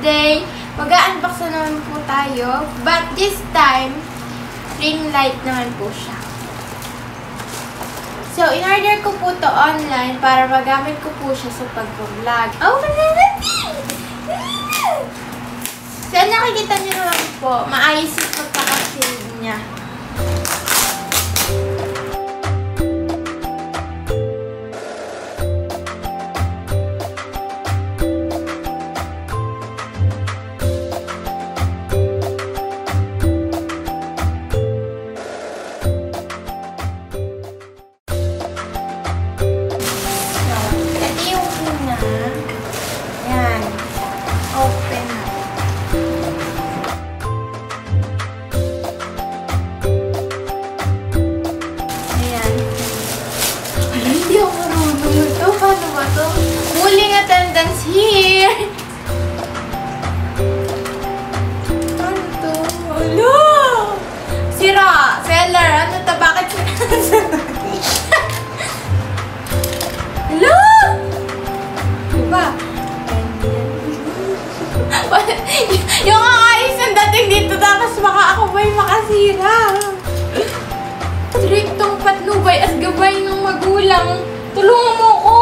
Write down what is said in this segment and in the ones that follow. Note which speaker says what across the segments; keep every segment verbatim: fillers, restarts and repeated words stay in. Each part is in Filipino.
Speaker 1: today, mag-unbox na naman po tayo. But this time, ring light naman po siya. So, in-order ko po to online para magamit ko po siya sa pag-vlog. Oh, so, nakikita niyo naman po, maayos yung pagkakasilid niya. Attendance here! Ano to? Hello! Sira! Seller! Ano to? Bakit sira? Hello! Diba? Yung kakayos ang dating dito tapos baka ako ba'y makasira? Riktong patnubay as gabay ng magulang. Tulungan mo ko!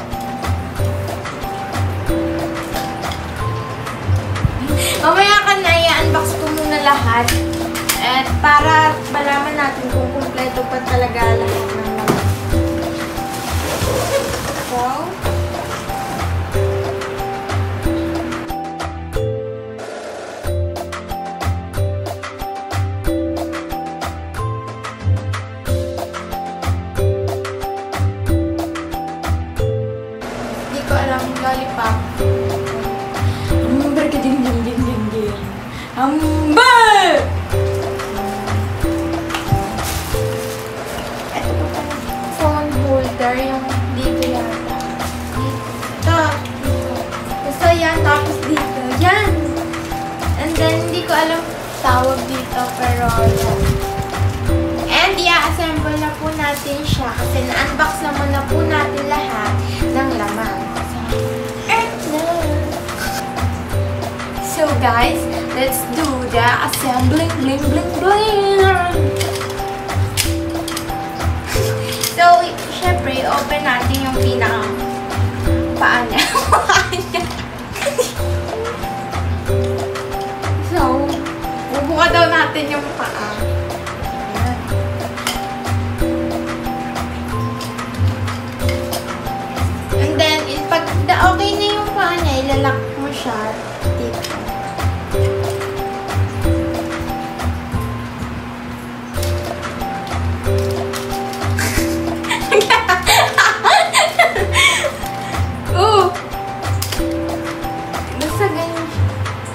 Speaker 1: Mamaya ka na, i-unbox ko muna lahat. At para malaman natin kung kumpleto pa talaga lahat ng laman. So, hindi ko alam yung lollipop. Remember ka din din din din din. Hambal! Ito pa pala. Phone holder. Yung dito yata. Dito. Dito. Basta yan. Tapos dito. Yan! And then, hindi ko alam tawag dito. Pero, yan. And, i-assemble na po natin siya. Kasi na-unbox naman na po natin lahat ng laman. So guys, let's do the assembling, bling, bling, bling. So, syempre, open natin yung pinaka paa niya. So, bubuka daw natin yung paa. And then, pag okay na yung paa niya, ilalak mo siya dito. Oh! Basta ganyan siya.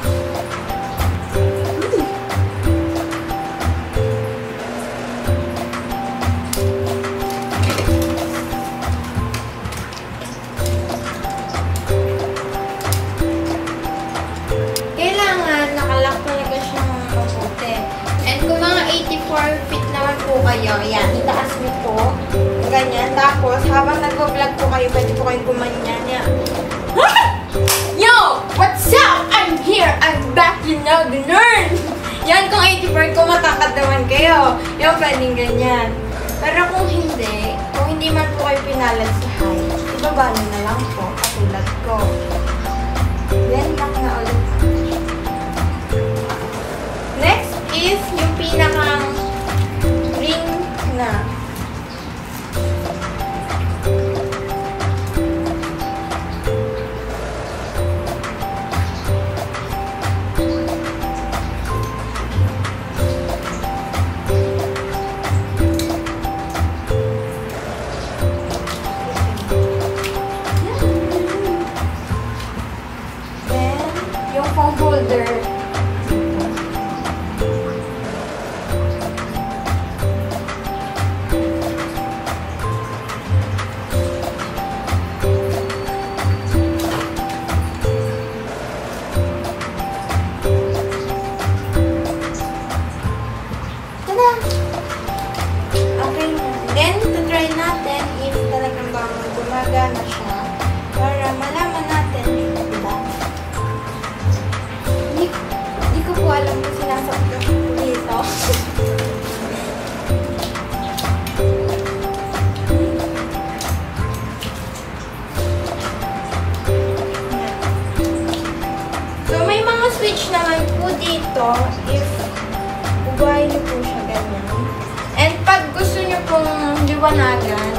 Speaker 1: Kailangan nakalak talaga siya mga mabuti. And kung mga eighty-four feet naman po kayo, yan, itaas mo po. Ganyan. Tapos, habang nag-vlog po kayo, pwede po kayong gumanyan. Yan. Yo! What's up? I'm here! I'm back! You know the nerd! Yan, kung eighty-four, kung matakad naman kayo. Yung pwedeng ganyan. Pero kung hindi, kung hindi man po kayo pinalad sa height, ibaba nyo na lang po, katulad ko. Then, lock na ulit. Next is yung pinakang ring na. Then, alam kung sinasakit ko dito. So, may mga switch naman po dito if bubuhayin niyo po siya ganyan. And pag gusto niyo pong liwanagan,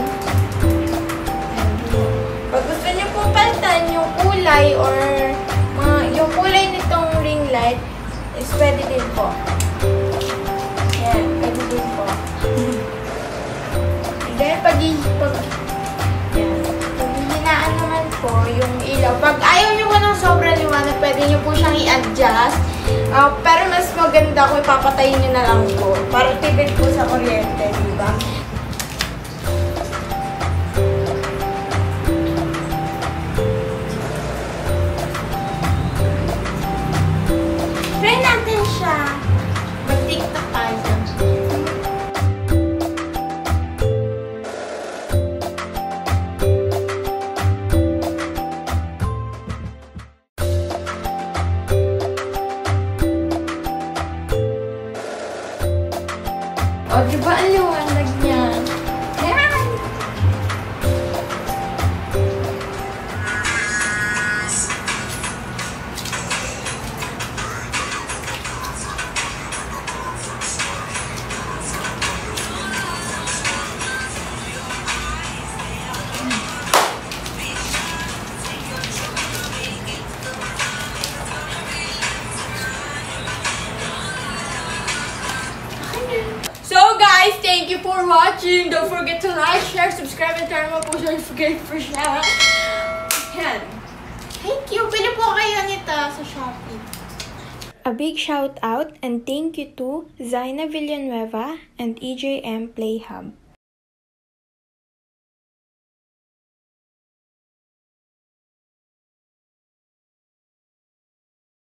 Speaker 1: pag gusto niyo pong palitan yung kulay or uh, yung kulay nitong ring light is pwede din po. Yan, pwede din po. And then, pag, pag, yan, pag hinaan naman po yung ilaw. Pag ayaw niyo po ng sobrang liwanag, pwede niyo po siyang i-adjust. Uh, pero mas maganda kung ipapatayin niyo na lang po. Para tipid po sa kuryente, diba? Try natin siya. Mag-tiktok tayo. O, diba ang liwanag niya? Ayan! So guys, thank you for watching. Don't forget to like, share, subscribe, and turn on my post notification for share. Yan. Thank you. Pili po kayo nito sa Shopee. A big shout out and thank you to Zaina Villanueva and E J M Play Hub.